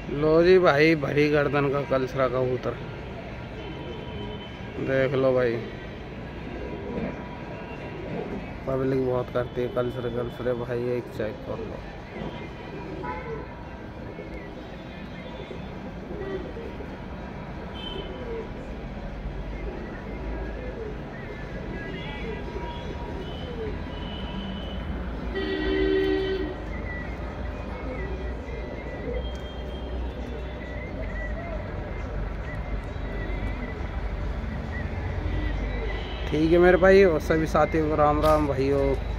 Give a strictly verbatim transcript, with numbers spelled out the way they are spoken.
लो जी भाई, भरी गर्दन का कलसरा कबूतर देख लो भाई। पब्लिक बहुत करती है कलसरे कलसरे भाई, एक चेक कर लो। ठीक है मेरे भाई, और सभी साथियों को राम राम भाइयों।